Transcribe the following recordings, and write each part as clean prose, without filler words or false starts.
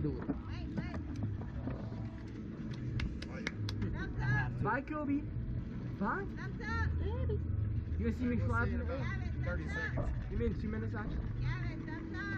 do it. Bye, Kobe. Bye. Thumbs up. Baby. You gonna see me fly up in the air? 30 seconds. You mean 2 minutes actually? Got it. Thumbs up.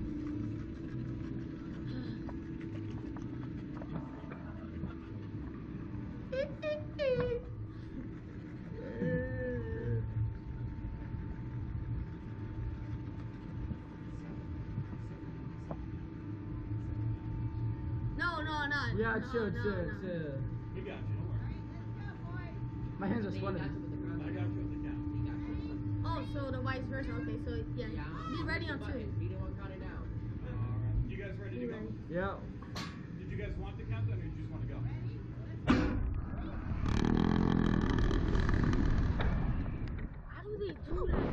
No. Yeah, no, chill. no. You got you, don't worry. My hands are sweating. I got you with the count. Oh, so the vice versa. Okay, so yeah. Be ready on 2. Be the one counting down. Alright. You guys ready to go? Yeah. Did you guys want the countdown or you just want to go? How do they do that?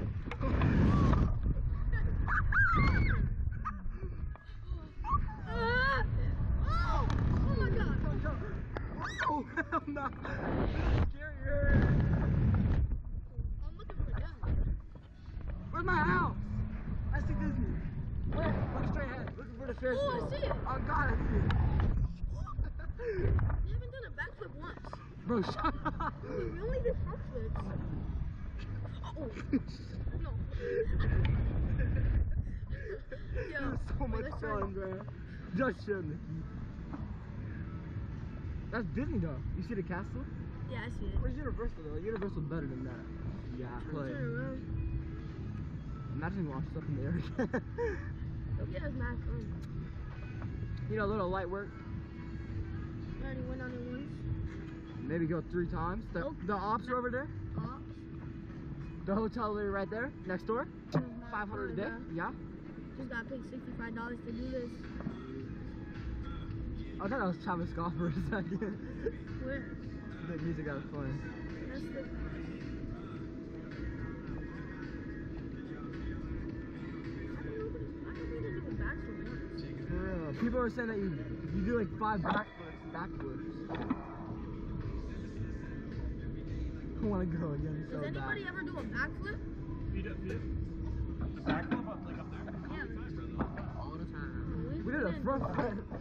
Oh my god. Oh, hell no. Scary. I'm looking for a gun. Where's my house? I see Disney. Where? Look straight ahead. Looking for the Ferris Oh, I wheel. see it. Oh, God, I see it. We haven't done a backflip once. Bro, shut up. We only did front flips. Oh, no. Yo, It was so wait, much let's try fun, bro. Just chill, Nikki. That's Disney, though. You see the castle? Yeah, I see it. Where's Universal, though? Universal's better than that. Yeah, play. Turn around. Imagine watching stuff in the air again. Yeah, it's mad fun. You know, a little light work. I already went on it once. Maybe go 3 times. The ops are over there. Ops. The hotel lady right there, next door. 500 a day. Yeah. Just got paid $65 to do this. I thought that was Travis Scott for a second. Where? The music I was playing. That's the... For real. People are saying that you do like 5 backflips. I want to go again so Does anybody bad. ever do a backflip? Feet up. Backflip up, like up there? Yeah. All the time. We did a front flip.